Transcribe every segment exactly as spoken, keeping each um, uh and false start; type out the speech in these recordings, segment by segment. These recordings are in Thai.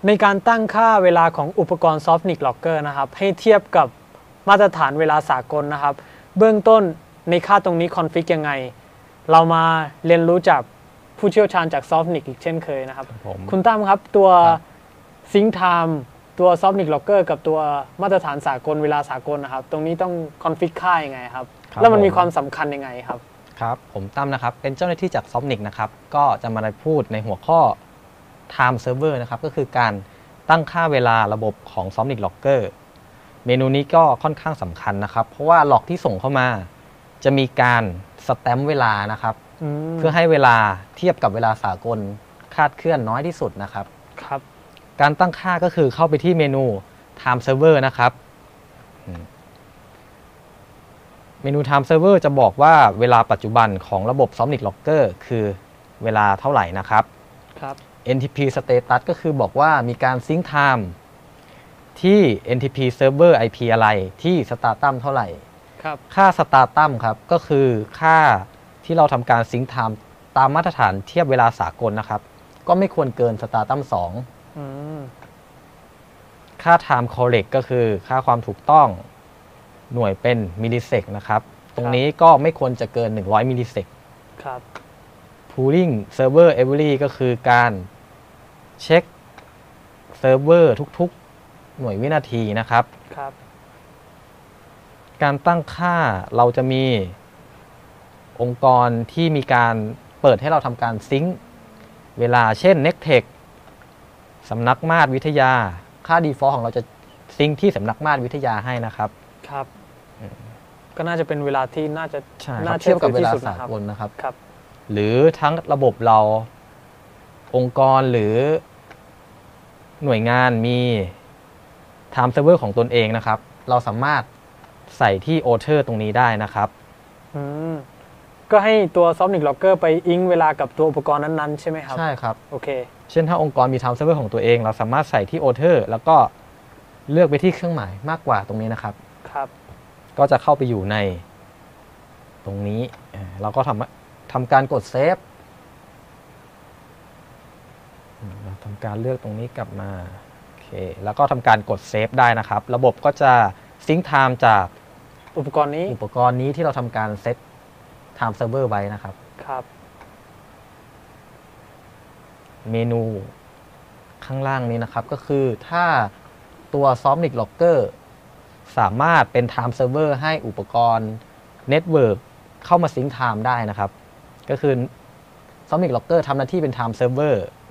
ในการตั้งค่าเวลาของอุปกรณ์ Softnik Logger นะครับให้เทียบกับมาตรฐานเวลาสากลนะครับเบื้องต้นในค่าตรงนี้คอนฟิกยังไงเรามาเรียนรู้จากผู้เชี่ยวชาญจาก Softnik อีกเช่นเคยนะครับคุณตั้มครับตัว Sync Time ตัว Softnik Logger กับตัวมาตรฐานสากลเวลาสากลนะครับตรงนี้ต้องคอนฟิกค่ายังไงครับแล้วมันมีความสำคัญยังไงครับครับผมตั้มนะครับเป็นเจ้าหน้าที่จาก Softnik นะครับก็จะมาพูดในหัวข้อ Time Server นะครับก็คือการตั้งค่าเวลาระบบของ Softnik Logger เมนูนี้ก็ค่อนข้างสำคัญนะครับเพราะว่าล็อกที่ส่งเข้ามาจะมีการสแตมป์เวลานะครับเพื่อให้เวลาเทียบกับเวลาสากลคลาดเคลื่อนน้อยที่สุดนะครับครับการตั้งค่าก็คือเข้าไปที่เมนู Time Server นะครับเมนู Time Server จะบอกว่าเวลาปัจจุบันของระบบ Softnik Logger คือเวลาเท่าไหร่นะครับครับเอ็น ที พี Status ก็คือบอกว่ามีการ Sync Time ที่ เอ็น ที พี Server ไอ พี อะไรที่ Stratum เท่าไหร่ครับค่า Stratum ครับก็คือค่าที่เราทำการ Sync Time ตามมาตรฐานเทียบเวลาสากลนะครับก็ไม่ควรเกิน Stratum สองค่า Time Correct ก็คือค่าความถูกต้องหน่วยเป็นมิลลิเซกนะครับตรงนี้ก็ไม่ควรจะเกินหนึ่งร้อยมิลลิเซกครับ Pooling Server Every ก็คือการเช็คเซิร์ฟเวอร์ทุกๆหน่วยวินาทีนะครับครับการตั้งค่าเราจะมีองค์กรที่มีการเปิดให้เราทำการซิงค์เวลาเช่น Nectech สำนักมาตรวิทยาค่า default ของเราจะซิงค์ที่สำนักมาตรวิทยาให้นะครับครับก็น่าจะเป็นเวลาที่น่าจะน่าเทียบกับเวลาสากลนะครับครับหรือทั้งระบบเราองค์กรหรือหน่วยงานมี Time Server ของตนเองนะครับเราสามารถใส่ที่ Author ตรงนี้ได้นะครับอืมก็ให้ตัว Softnik Logger ไปอิงเวลากับตัวอุปกรณ์นั้นๆใช่ไหมครับใช่ครับโอเคเช่นถ้าองค์กรมี Time Server ของตัวเองเราสามารถใส่ที่ Author แล้วก็เลือกไปที่เครื่องหมายมากกว่าตรงนี้นะครับครับก็จะเข้าไปอยู่ในตรงนี้เราก็ทำทำการกดเซฟเราทำการเลือกตรงนี้กลับมาโอเคแล้วก็ทำการกดเซฟได้นะครับระบบก็จะซิงค์ไทม์จากอุปกรณ์นี้อุปกรณ์นี้ที่เราทำการเซต Time Server ไว้นะครับครับเมนูข้างล่างนี้นะครับก็คือถ้าตัว Softnik Logger สามารถเป็น Time Server ให้อุปกรณ์ Network เข้ามาซิงค์ Time ได้นะครับก็คือ Softnik Logger ทำหน้าที่เป็น Time Server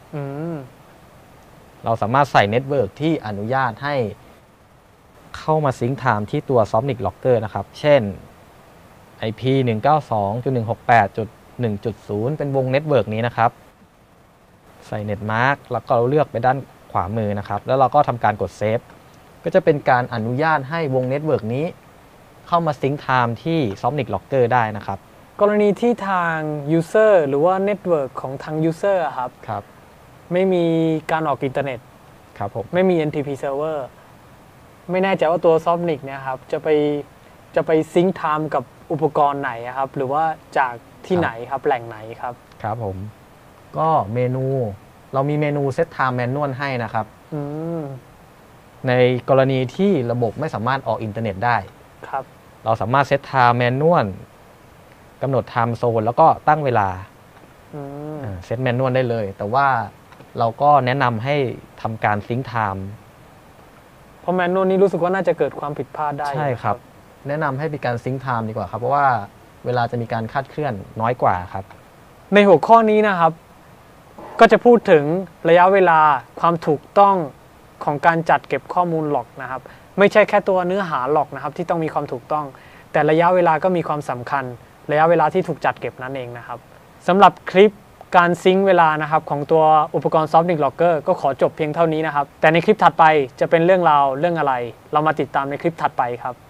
เราสามารถใส่ Network ที่อนุญาตให้เข้ามาซิงค์ Time ที่ตัว Softnik Logger นะครับเช่น ไอ พี หนึ่งเก้าสอง จุด หนึ่งหกแปด จุด หนึ่ง จุด ศูนย์ เป็นวง Network นี้นะครับใส่ Netmark แล้วก็เลือกไปด้านขวามือนะครับแล้วเราก็ทำการกดเซฟก็จะเป็นการอนุญาตให้วง Network นี้เข้ามาซิงค์ Time ที่ Softnik Logger ได้นะครับกรณีที่ทาง User หรือว่า Network ของทาง User ครับครับไม่มีการออกอินเทอร์เน็ตครับผมไม่มี เอ็น ที พี Server ไม่แน่ใจว่าตัว Softnik เนี่ยครับจะไปจะไปซิงค์ Time กับอุปกรณ์ไหนครับหรือว่าจากที่ไหนครับแหล่งไหนครับครับผมก็เมนูเรามีเมนู Set Time Manual ให้นะครับในกรณีที่ระบบไม่สามารถออกอินเทอร์เน็ตได้ครับเราสามารถ Set Time Manual กำหนด Time Zone แล้วก็ตั้งเวลาเซตแมนนวลได้เลยแต่ว่าเราก็แนะนำให้ทำการซิงค์ไทม์เพราะแมนนวลนี้รู้สึกว่าน่าจะเกิดความผิดพลาดได้ใช่ครับแนะนำให้มีการซิงค์ไทม์ดีกว่าครับเพราะว่าเวลาจะมีการคลาดเคลื่อนน้อยกว่าครับในหัวข้อนี้นะครับก็จะพูดถึงระยะเวลาความถูกต้องของการจัดเก็บข้อมูลล็อกนะครับไม่ใช่แค่ตัวเนื้อหาล็อกนะครับที่ต้องมีความถูกต้องแต่ระยะเวลาก็มีความสำคัญระยะเวลาที่ถูกจัดเก็บนั่นเองนะครับสำหรับคลิปการซิงค์เวลานะครับของตัวอุปกรณ์ Softnik Logger ก็ขอจบเพียงเท่านี้นะครับแต่ในคลิปถัดไปจะเป็นเรื่องราวเรื่องอะไรเรามาติดตามในคลิปถัดไปครับ